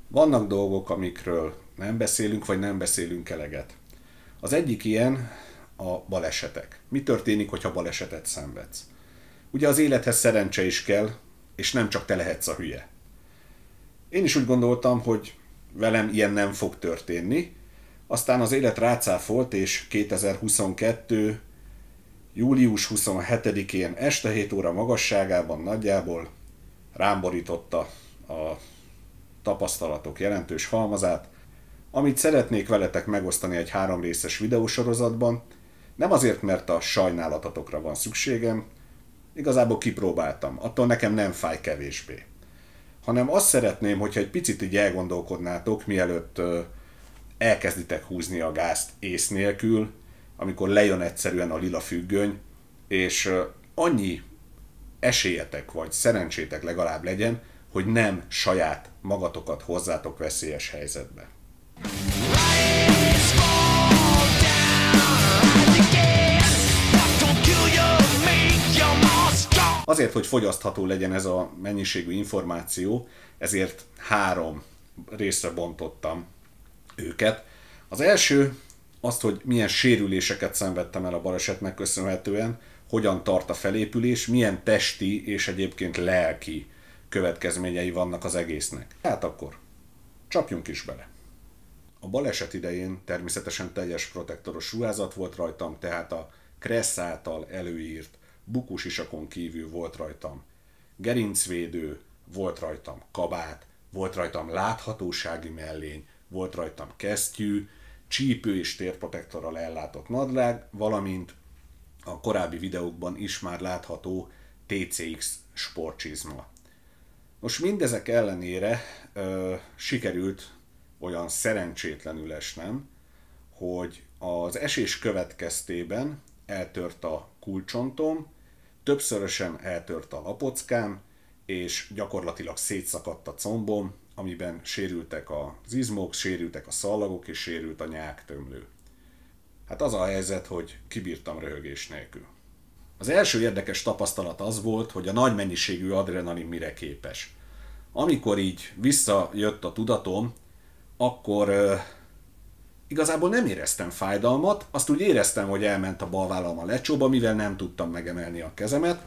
Vannak dolgok, amikről nem beszélünk, vagy nem beszélünk eleget. Az egyik ilyen a balesetek. Mi történik, hogyha balesetet szenvedsz? Ugye az élethez szerencse is kell, és nem csak te lehetsz a hülye. Én is úgy gondoltam, hogy velem ilyen nem fog történni, aztán az élet rácáfolt, és 2022. július 27-én este 7 óra magasságában nagyjából rám borította a tapasztalatok jelentős halmazát, amit szeretnék veletek megosztani egy 3 részes videósorozatban, nem azért, mert a sajnálatotokra van szükségem, igazából kipróbáltam, attól nekem nem fáj kevésbé. Hanem azt szeretném, hogyha egy picit így elgondolkodnátok, mielőtt elkezditek húzni a gázt ész nélkül, amikor lejön egyszerűen a lila függöny, és annyi esélyetek vagy szerencsétek legalább legyen, hogy nem saját magatokat hozzátok veszélyes helyzetbe. Azért, hogy fogyasztható legyen ez a mennyiségű információ, ezért 3 részre bontottam őket. Az első azt, hogy milyen sérüléseket szenvedtem el a balesetnek köszönhetően, hogyan tart a felépülés, milyen testi és egyébként lelki következményei vannak az egésznek. Hát akkor csapjunk is bele. A baleset idején természetesen teljes protektoros ruházat volt rajtam, tehát a Kressz által előírt bukósisakon kívül volt rajtam gerincvédő, volt rajtam kabát, volt rajtam láthatósági mellény, volt rajtam kesztyű, csípő és térprotektorral ellátott nadrág, valamint a korábbi videókban is már látható TCX sportcsizma. Most mindezek ellenére sikerült olyan szerencsétlenül esnem, hogy az esés következtében eltört a kulcsontom, többszörösen eltört a lapockám, és gyakorlatilag szétszakadt a combom, amiben sérültek az izmok, sérültek a szallagok, és sérült a nyálktömlő. Hát az a helyzet, hogy kibírtam röhögés nélkül. Az első érdekes tapasztalat az volt, hogy a nagy mennyiségű adrenalin mire képes. Amikor így visszajött a tudatom, akkor igazából nem éreztem fájdalmat, azt úgy éreztem, hogy elment a bal vállam a lecsóba, mivel nem tudtam megemelni a kezemet,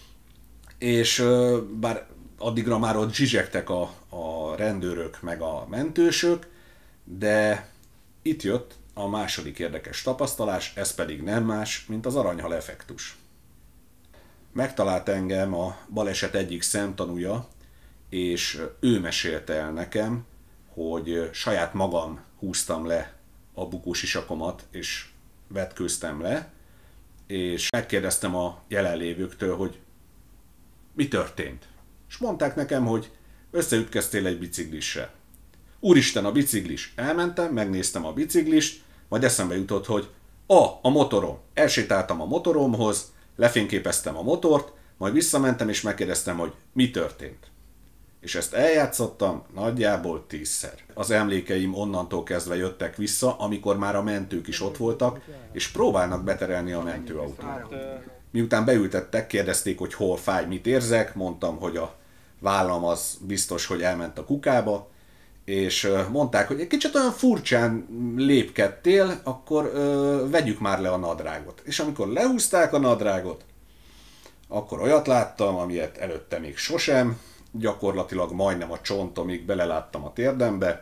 és bár addigra már ott zsizsegtek a rendőrök meg a mentősök, de itt jött a második érdekes tapasztalás, ez pedig nem más, mint az aranyhal effektus. Megtalált engem a baleset egyik szemtanúja, és ő mesélte el nekem, hogy saját magam húztam le a bukósisakomat, és vetkőztem le, és megkérdeztem a jelenlévőktől, hogy mi történt. És mondták nekem, hogy összeütköztél egy biciklissel. Úristen, a biciklis! Elmentem, megnéztem a biciklist, majd eszembe jutott, hogy a motorom. Elsétáltam a motoromhoz, lefényképeztem a motort, majd visszamentem és megkérdeztem, hogy mi történt. És ezt eljátszottam nagyjából 10-szer. Az emlékeim onnantól kezdve jöttek vissza, amikor már a mentők is ott voltak, és próbálnak beterelni a mentőautót. Miután beültettek, kérdezték, hogy hol fáj, mit érzek, mondtam, hogy a vállam az biztos, hogy elment a kukába, és mondták, hogy egy kicsit olyan furcsán lépkedtél, akkor vegyük már le a nadrágot. És amikor lehúzták a nadrágot, akkor olyat láttam, amilyet előtte még sosem, gyakorlatilag majdnem a csontomig beleláttam a térdembe,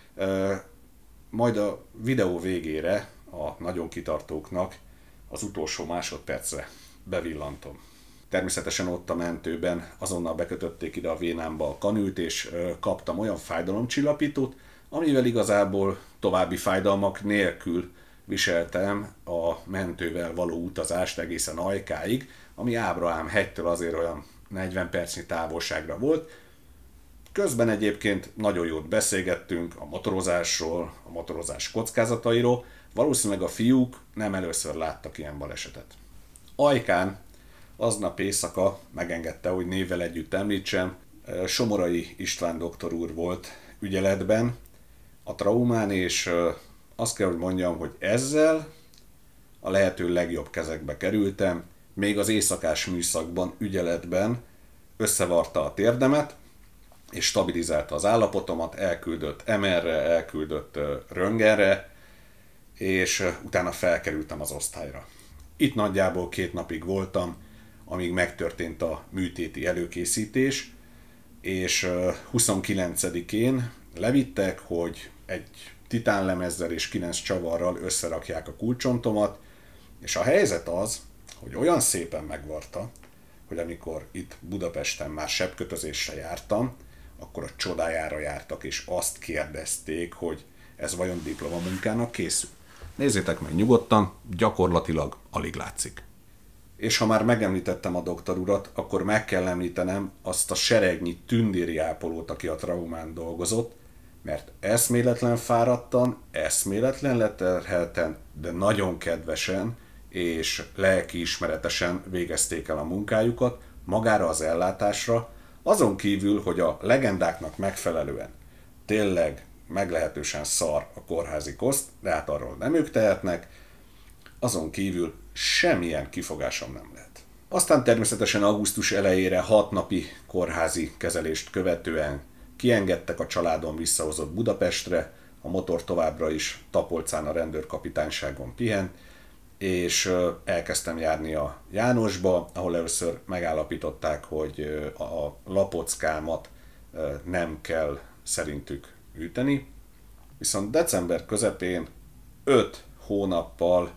majd a videó végére a nagyon kitartóknak az utolsó másodpercre bevillantom. Természetesen ott a mentőben azonnal bekötötték ide a vénámba a kanült, és kaptam olyan fájdalomcsillapítót, amivel igazából további fájdalmak nélkül viseltem a mentővel való utazást egészen Ajkáig, ami Ábrahám hegytől azért olyan 40 percnyi távolságra volt. Közben egyébként nagyon jót beszélgettünk a motorozásról, a motorozás kockázatairól, valószínűleg a fiúk nem először láttak ilyen balesetet. Ajkán aznap éjszaka megengedte, hogy névvel együtt említsem, Somorai István doktor úr volt ügyeletben a traumán, és azt kell, hogy mondjam, hogy ezzel a lehető legjobb kezekbe kerültem, még az éjszakás műszakban, ügyeletben összevarta a térdemet, és stabilizálta az állapotomat, elküldött MR-re, elküldött röntgenre, és utána felkerültem az osztályra. Itt nagyjából 2 napig voltam, amíg megtörtént a műtéti előkészítés, és 29-én levittek, hogy egy titánlemezzel és 9 csavarral összerakják a kulcsontomat, és a helyzet az, hogy olyan szépen megvarta, hogy amikor itt Budapesten már sebkötözésre jártam, akkor a csodájára jártak, és azt kérdezték, hogy ez vajon diplomamunkának készül. Nézzétek meg nyugodtan, gyakorlatilag alig látszik. És ha már megemlítettem a doktor urat, akkor meg kell említenem azt a seregnyi tündéri ápolót, aki a traumán dolgozott, mert eszméletlen fáradtan, eszméletlen leterhelten, de nagyon kedvesen és lelkiismeretesen végezték el a munkájukat magára az ellátásra, azon kívül, hogy a legendáknak megfelelően tényleg meglehetősen szar a kórházi koszt, de hát arról nem ők tehetnek, azon kívül semmilyen kifogásom nem lehet. Aztán természetesen augusztus elejére 6 napi kórházi kezelést követően kiengedtek, a családom visszahozott Budapestre, a motor továbbra is Tapolcán a rendőrkapitányságon pihent, és elkezdtem járni a Jánosba, ahol először megállapították, hogy a lapockámat nem kell szerintük üteni. Viszont december közepén 5 hónappal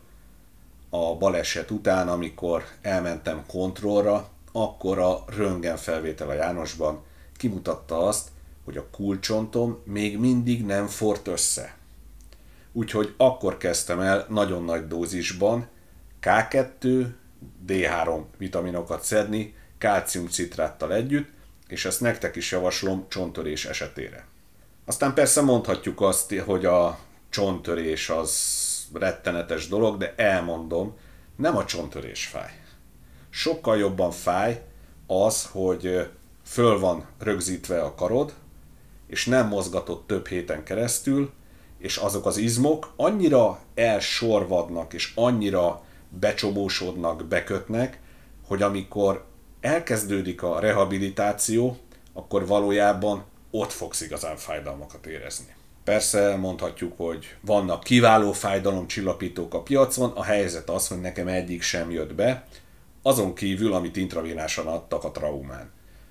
a baleset után, amikor elmentem kontrollra, akkor a röntgenfelvétel a Jánosban kimutatta azt, hogy a kulcsontom még mindig nem forrt össze. Úgyhogy akkor kezdtem el nagyon nagy dózisban K2, D3 vitaminokat szedni, kálciumcitráttal együtt, és ezt nektek is javaslom csonttörés esetére. Aztán persze mondhatjuk azt, hogy a csonttörés az rettenetes dolog, de elmondom, nem a csonttörés fáj. Sokkal jobban fáj az, hogy föl van rögzítve a karod, és nem mozgatott több héten keresztül, és azok az izmok annyira elsorvadnak, és annyira becsobósodnak, bekötnek, hogy amikor elkezdődik a rehabilitáció, akkor valójában ott fogsz igazán fájdalmakat érezni. Persze mondhatjuk, hogy vannak kiváló fájdalomcsillapítók a piacon, a helyzet az, hogy nekem egyik sem jött be, azon kívül, amit intravénásan adtak a traumán.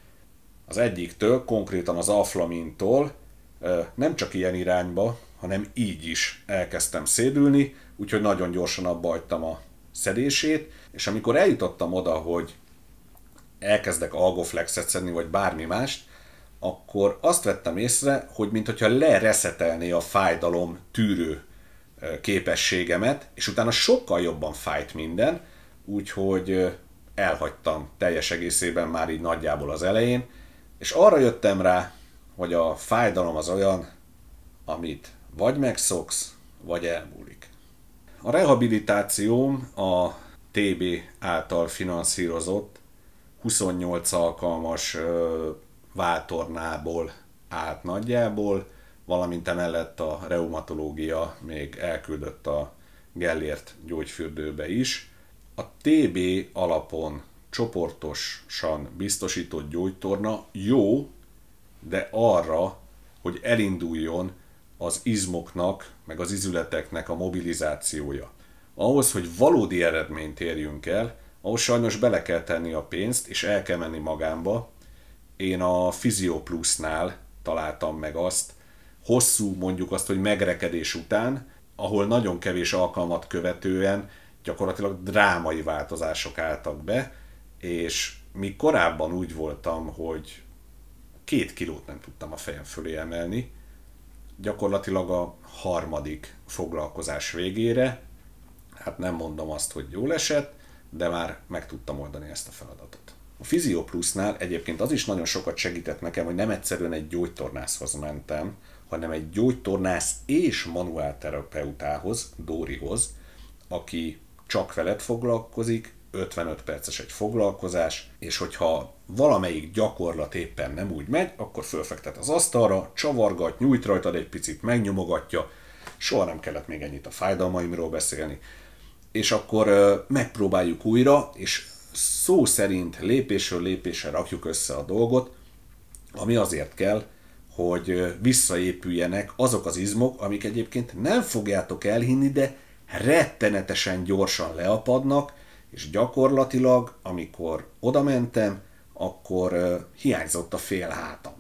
Az egyiktől, konkrétan az Aflamintól nem csak ilyen irányba, hanem így is elkezdtem szédülni, úgyhogy nagyon gyorsan abba hagytam a szedését, és amikor eljutottam oda, hogy elkezdek Algoflexet szedni, vagy bármi mást, akkor azt vettem észre, hogy mintha lereszetelné a fájdalom tűrő képességemet, és utána sokkal jobban fájt minden, úgyhogy elhagytam teljes egészében már így nagyjából az elején, és arra jöttem rá, hogy a fájdalom az olyan, amit vagy megszoksz, vagy elmúlik. A rehabilitációm a TB által finanszírozott 28 alkalmas váltornából állt nagyjából, valamint emellett a reumatológia még elküldött a Gellért gyógyfürdőbe is. A TB alapon csoportosan biztosított gyógytorna jó, de arra, hogy elinduljon az izmoknak, meg az izületeknek a mobilizációja. Ahhoz, hogy valódi eredményt érjünk el, ahhoz sajnos bele kell tenni a pénzt, és el kell menni magámba. Én a PhysioPlusnál találtam meg azt, hosszú mondjuk azt, hogy megrekedés után, ahol nagyon kevés alkalmat követően gyakorlatilag drámai változások álltak be, és míg korábban úgy voltam, hogy 2 kilót nem tudtam a fejem fölé emelni, gyakorlatilag a 3. foglalkozás végére, hát nem mondom azt, hogy jól esett, de már meg tudtam oldani ezt a feladatot. A PhysioPlusnál egyébként az is nagyon sokat segített nekem, hogy nem egyszerűen egy gyógytornászhoz mentem, hanem egy gyógytornász és manuálterapeutához, Dórihoz, aki csak veled foglalkozik, 55 perces egy foglalkozás, és hogyha valamelyik gyakorlat éppen nem úgy megy, akkor fölfektet az asztalra, csavargat, nyújt rajtad egy picit, megnyomogatja, soha nem kellett még ennyit a fájdalmaimról beszélni, és akkor megpróbáljuk újra, és szó szerint lépésről lépésre rakjuk össze a dolgot, ami azért kell, hogy visszaépüljenek azok az izmok, amik egyébként nem fogjátok elhinni, de rettenetesen gyorsan leapadnak, és gyakorlatilag, amikor oda mentem, akkor hiányzott a fél hátam.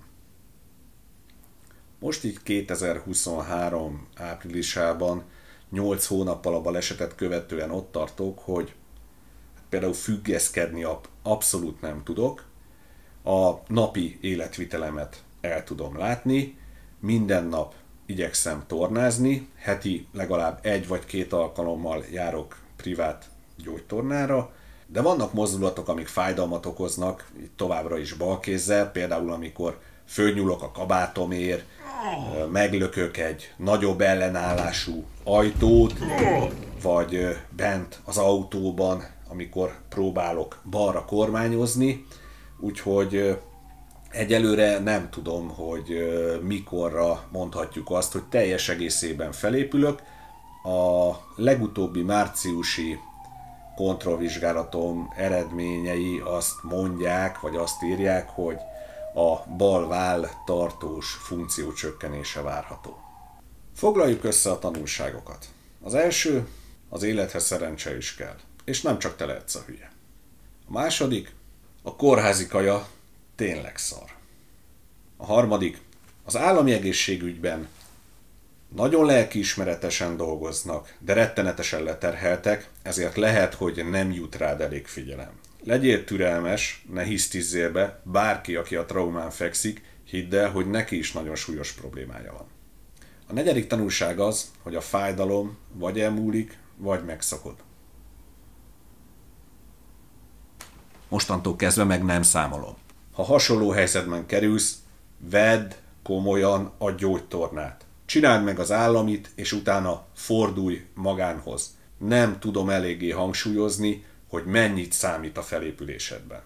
Most így 2023 áprilisában, 8 hónappal a balesetet követően ott tartok, hogy például függeszkedni abszolút nem tudok, a napi életvitelemet el tudom látni, minden nap igyekszem tornázni, heti legalább 1 vagy 2 alkalommal járok privát gyógytornára, de vannak mozdulatok, amik fájdalmat okoznak, továbbra is balkézzel, például amikor fölnyúlok a kabátomért, meglökök egy nagyobb ellenállású ajtót, vagy bent az autóban, amikor próbálok balra kormányozni, úgyhogy egyelőre nem tudom, hogy mikorra mondhatjuk azt, hogy teljes egészében felépülök. A legutóbbi márciusi kontrollvizsgálatom eredményei azt mondják, vagy azt írják, hogy a bal váll tartós funkciócsökkenése várható. Foglaljuk össze a tanulságokat. Az első, az élethez szerencse is kell, és nem csak te lehetsz a hülye. A második, a kórházi kaja tényleg szar. A harmadik, az állami egészségügyben nagyon lelkiismeretesen dolgoznak, de rettenetesen leterheltek, ezért lehet, hogy nem jut rád elég figyelem. Legyél türelmes, ne hisztizzél be, bárki, aki a traumán fekszik, hidd el, hogy neki is nagyon súlyos problémája van. A negyedik tanulság az, hogy a fájdalom vagy elmúlik, vagy megszakad. Mostantól kezdve meg nem számolom. Ha hasonló helyzetben kerülsz, vedd komolyan a gyógytornát. Csináld meg az államit, és utána fordulj magánhoz. Nem tudom eléggé hangsúlyozni, hogy mennyit számít a felépülésedben.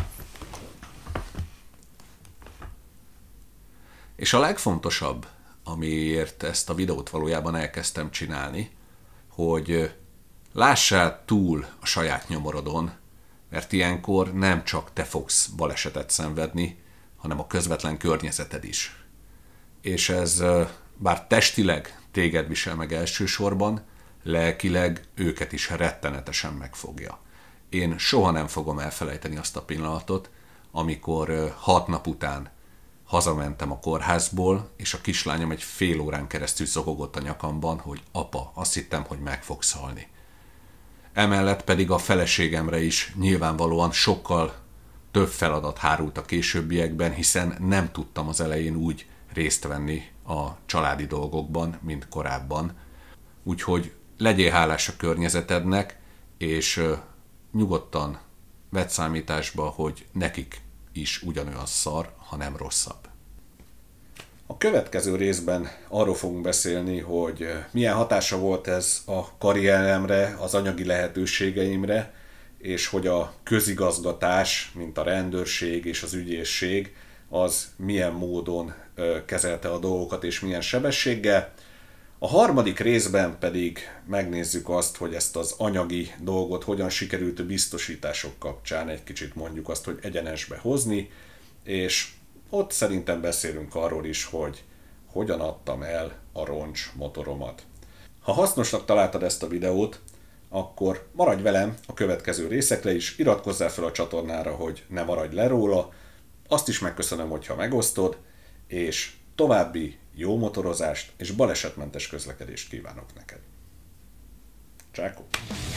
És a legfontosabb, amiért ezt a videót valójában elkezdtem csinálni, hogy lássál túl a saját nyomorodon, mert ilyenkor nem csak te fogsz balesetet szenvedni, hanem a közvetlen környezeted is. És ez bár testileg téged visel meg elsősorban, lelkileg őket is rettenetesen megfogja. Én soha nem fogom elfelejteni azt a pillanatot, amikor 6 nap után hazamentem a kórházból, és a kislányom egy fél órán keresztül zokogott a nyakamban, hogy apa, azt hittem, hogy meg fogsz halni. Emellett pedig a feleségemre is nyilvánvalóan sokkal több feladat hárult a későbbiekben, hiszen nem tudtam az elején úgy részt venni a családi dolgokban, mint korábban. Úgyhogy legyél hálás a környezetednek, és nyugodtan vedd számításba, hogy nekik is ugyanolyan szar, ha nem rosszabb. A következő részben arról fogunk beszélni, hogy milyen hatása volt ez a karrieremre, az anyagi lehetőségeimre, és hogy a közigazgatás, mint a rendőrség és az ügyészség, az milyen módon kezelte a dolgokat és milyen sebességgel. A harmadik részben pedig megnézzük azt, hogy ezt az anyagi dolgot hogyan sikerült a biztosítások kapcsán egy kicsit mondjuk azt, hogy egyenesbe hozni, és ott szerintem beszélünk arról is, hogy hogyan adtam el a roncs motoromat. Ha hasznosnak találtad ezt a videót, akkor maradj velem a következő részekre is, iratkozzál fel a csatornára, hogy ne maradj le róla, azt is megköszönöm, hogyha megosztod, és további jó motorozást és balesetmentes közlekedést kívánok neked. Csákó!